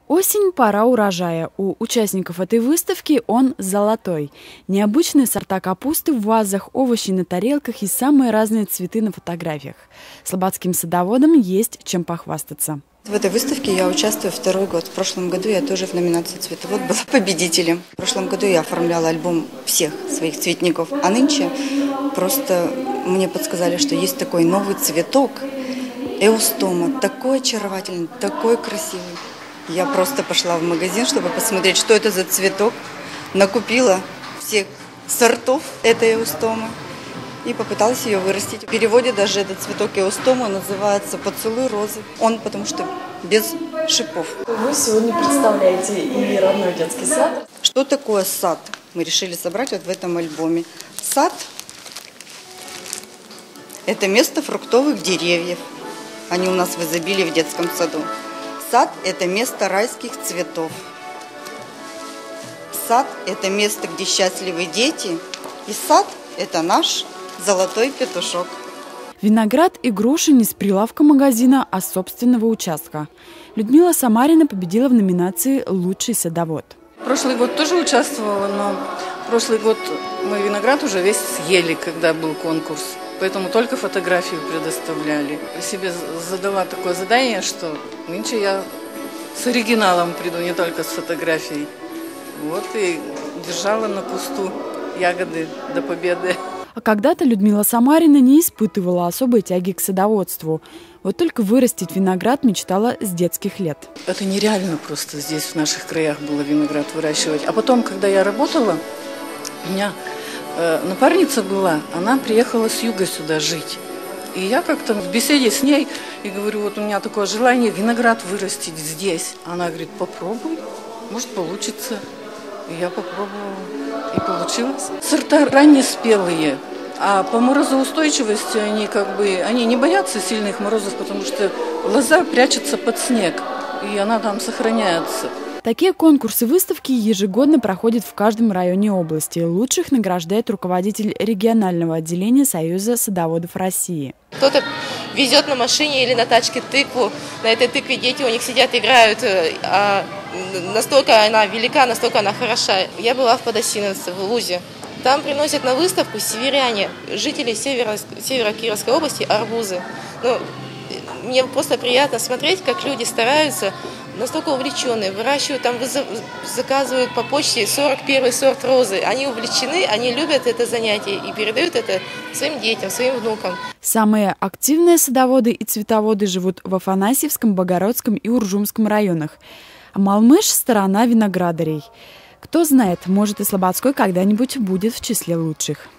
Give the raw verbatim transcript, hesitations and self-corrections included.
Осень – пора урожая. У участников этой выставки он золотой. Необычные сорта капусты в вазах, овощи на тарелках и самые разные цветы на фотографиях. Слободским садоводам есть чем похвастаться. В этой выставке я участвую второй год. В прошлом году я тоже в номинации «Цветовод» была победителем. В прошлом году я оформляла альбом всех своих цветников. А нынче просто мне подсказали, что есть такой новый цветок – эустома. Такой очаровательный, такой красивый. Я просто пошла в магазин, чтобы посмотреть, что это за цветок. Накупила всех сортов этой эустомы и попыталась ее вырастить. В переводе даже этот цветок эустомы называется «поцелуй розы». Он потому что без шипов. Вы сегодня представляете и родной детский сад. Что такое сад? Мы решили собрать вот в этом альбоме. Сад – это место фруктовых деревьев. Они у нас в изобилии в детском саду. Сад – это место райских цветов. Сад – это место, где счастливы дети. И сад – это наш золотой петушок. Виноград и груши не с прилавка магазина, а с собственного участка. Людмила Самарина победила в номинации «Лучший садовод». Прошлый год тоже участвовала, но прошлый год мы виноград уже весь съели, когда был конкурс. Поэтому только фотографию предоставляли. Я себе задала такое задание, что нынче я с оригиналом приду, не только с фотографией. Вот и держала на кусту ягоды до победы. А когда-то Людмила Самарина не испытывала особой тяги к садоводству. Вот только вырастить виноград мечтала с детских лет. Это нереально просто здесь, в наших краях, было виноград выращивать. А потом, когда я работала, у меня э, напарница была, она приехала с юга сюда жить. И я как-то в беседе с ней и говорю, вот у меня такое желание виноград вырастить здесь. Она говорит, попробуй, может получится. И я попробовала, и получилось. Сорта раннеспелые, а по морозоустойчивости они как бы, они не боятся сильных морозов, потому что лоза прячется под снег, и она там сохраняется. Такие конкурсы-выставки ежегодно проходят в каждом районе области. Лучших награждает руководитель регионального отделения Союза садоводов России. Кто-то везет на машине или на тачке тыкву. На этой тыкве дети у них сидят, играют. А настолько она велика, настолько она хороша. Я была в Подосиновце, в Лузе. Там приносят на выставку северяне, жители севера, севера Кировской области, арбузы. Ну, мне просто приятно смотреть, как люди стараются, настолько увлеченные, выращивают, там заказывают по почте сорок первый сорт розы. Они увлечены, они любят это занятие и передают это своим детям, своим внукам. Самые активные садоводы и цветоводы живут в Афанасьевском, Богородском и Уржумском районах. А Малмыж – сторона виноградарей. Кто знает, может и Слободской когда-нибудь будет в числе лучших.